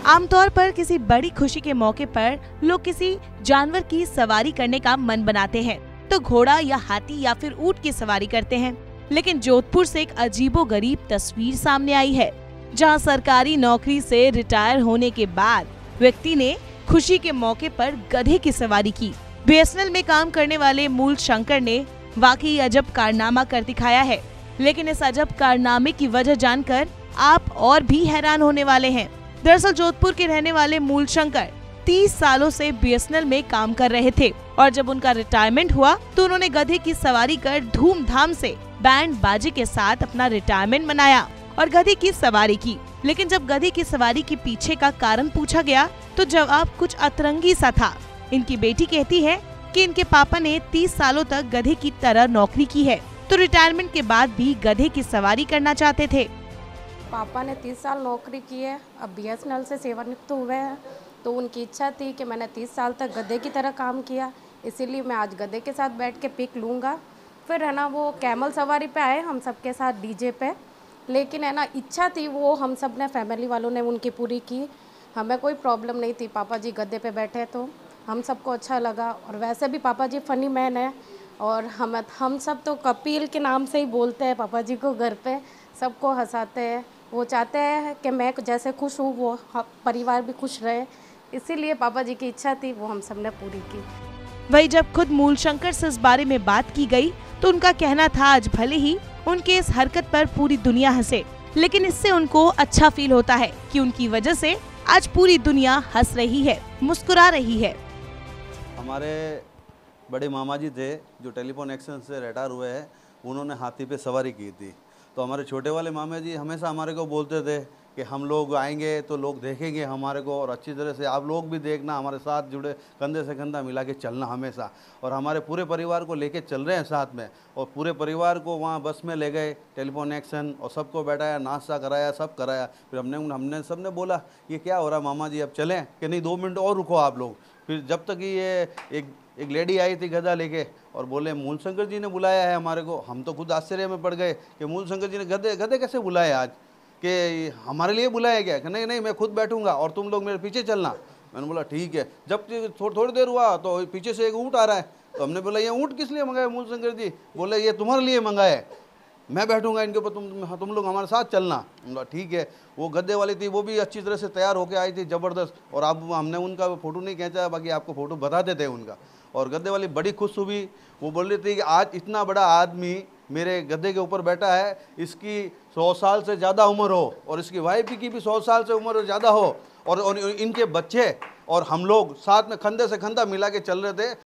आमतौर पर किसी बड़ी खुशी के मौके पर लोग किसी जानवर की सवारी करने का मन बनाते हैं, तो घोड़ा या हाथी या फिर ऊंट की सवारी करते हैं। लेकिन जोधपुर से एक अजीबोगरीब तस्वीर सामने आई है, जहां सरकारी नौकरी से रिटायर होने के बाद व्यक्ति ने खुशी के मौके पर गधे की सवारी की। बीएसएनएल में काम करने वाले मूल शंकर ने वाकई अजब कारनामा कर दिखाया है। लेकिन इस अजब कारनामे की वजह जानकर आप और भी हैरान होने वाले हैं। दरअसल जोधपुर के रहने वाले मूल शंकर 30 सालों से बीएसएनएल में काम कर रहे थे और जब उनका रिटायरमेंट हुआ तो उन्होंने गधे की सवारी कर धूमधाम से बैंड बाजे के साथ अपना रिटायरमेंट मनाया और गधे की सवारी की। लेकिन जब गधे की सवारी के पीछे का कारण पूछा गया तो जवाब कुछ अतरंगी सा था। इनकी बेटी कहती है कि इनके पापा ने 30 सालों तक गधे की तरह नौकरी की है, तो रिटायरमेंट के बाद भी गधे की सवारी करना चाहते थे। पापा ने 30 साल नौकरी की है, अब बीएसएनएल से सेवानिवृत्त हुए हैं, तो उनकी इच्छा थी कि मैंने 30 साल तक गधे की तरह काम किया, इसीलिए मैं आज गधे के साथ बैठ के पिक लूँगा। फिर है ना वो कैमल सवारी पे आए हम सबके साथ डीजे पे, लेकिन है ना इच्छा थी वो हम सब ने फैमिली वालों ने उनकी पूरी की। हमें कोई प्रॉब्लम नहीं थी, पापा जी गधे पे बैठे तो हम सबको अच्छा लगा। और वैसे भी पापा जी फनी मैन है और हम सब तो कपिल के नाम से ही बोलते हैं पापा जी को, घर पे सबको हंसाते हैं। वो चाहते हैं कि मैं जैसे खुश हूँ वो परिवार भी खुश रहे, इसीलिए पापा जी की इच्छा थी वो हम सब ने पूरी की। वही जब खुद मूल शंकर से इस बारे में बात की गई तो उनका कहना था आज भले ही उनके इस हरकत पर पूरी दुनिया हंसे, लेकिन इससे उनको अच्छा फील होता है कि उनकी वजह से आज पूरी दुनिया हंस रही है, मुस्कुरा रही है। हमारे बड़े मामा जी थे जो टेलीफोन एक्सचेंज से रिटायर हुए हैं, उन्होंने हाथी पे सवारी की थी। तो हमारे छोटे वाले मामा जी हमेशा हमारे को बोलते थे कि हम लोग आएंगे तो लोग देखेंगे हमारे को और अच्छी तरह से आप लोग भी देखना, हमारे साथ जुड़े, कंधे से कंधा मिला के चलना हमेशा। और हमारे पूरे परिवार को लेके चल रहे हैं साथ में, और पूरे परिवार को वहाँ बस में ले गए, टेलीफोन एक्शन, और सबको बैठाया, नाश्ता कराया, सब कराया। फिर हमने सबने बोला ये क्या हो रहा है मामा जी, अब चलें कि नहीं, 2 मिनट और रुको आप लोग। फिर जब तक ये एक लेडी आई थी गधा लेके और बोले मूल शंकर जी ने बुलाया है हमारे को। हम तो खुद आश्चर्य में पड़ गए कि मूल शंकर जी ने गधे कैसे बुलाए आज, कि हमारे लिए बुलाया गया? कि नहीं मैं खुद बैठूंगा और तुम लोग मेरे पीछे चलना। मैंने बोला ठीक है। जब थोड़ी देर हुआ तो पीछे से एक ऊँट आ रहा है, तो हमने बोला ये ऊँट किस लिए मंगाया मूल शंकर जी? बोले ये तुम्हारे लिए मंगाया है, मैं बैठूंगा इनके ऊपर, तुम लोग हमारे साथ चलना। बोला ठीक है। वो गद्दे वाली थी, वो भी अच्छी तरह से तैयार होके आई थी, ज़बरदस्त। और अब हमने उनका फ़ोटो नहीं खींचा, बाकी आपको फ़ोटो बताते थे उनका। और गद्दे वाली बड़ी खुश हुई, वो बोल रही थी कि आज इतना बड़ा आदमी मेरे गद्दे के ऊपर बैठा है, इसकी 100 साल से ज़्यादा उम्र हो और इसकी वाइफ की भी 100 साल से उम्र ज़्यादा हो, और इनके बच्चे और हम लोग साथ में कंधे से कंधा मिला के चल रहे थे।